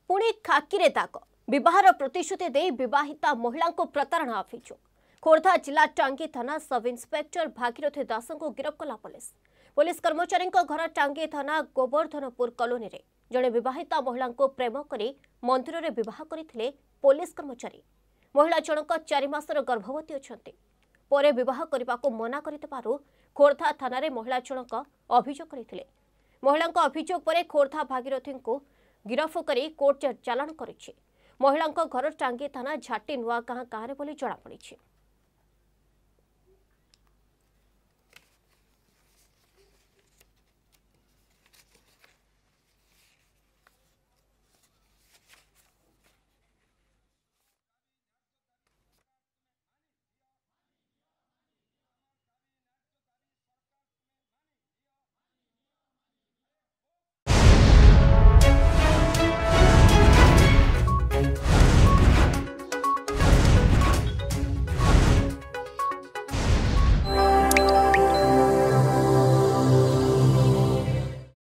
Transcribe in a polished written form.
पुणी खाकी दाग विवाहर प्रतिश्रुति दे विवाहिता महिला को प्रतारणा अभियोग। खोर्धा जिला टांगी थाना सब इन्स्पेक्टर भागीरथी दास को गिरफ्त कला पुलिस। पुलिस कर्मचारी घर टांगी थाना गोवर्धनपुर कॉलोनी रे जड़े विवाहिता महिला को प्रेम करी मंदिर में विवाह करते पुलिस कर्मचारी। महिला जनक 4 मासर गर्भवती अछंती परे विवाह करने को मना करथिबारु खोर्धा थाना रे महिला जनक अभियोग करथिले। महिला अभियोग पर खोर्धा भागीरथी को गिरफ्त करी कोर्ट चालाण करिछि। महिला घर टांगी थाना झाटी नुआ गाँ गाँव बोली जଣାपड़ी।